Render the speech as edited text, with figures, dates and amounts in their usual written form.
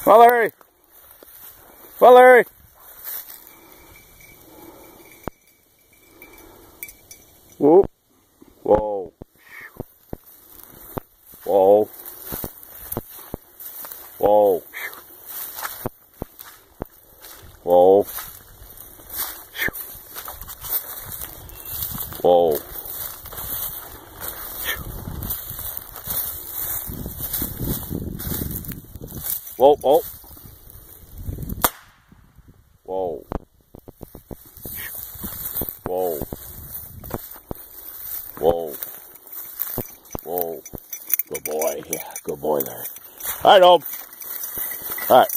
Come on, Larry. Come on, Larry. Whoop. Whoa. Whoa. Whoa. Whoa. Whoa. Whoa, whoa. Whoa. Whoa. Whoa. Whoa. Good boy. Yeah, good boy there. All right, Old. All right.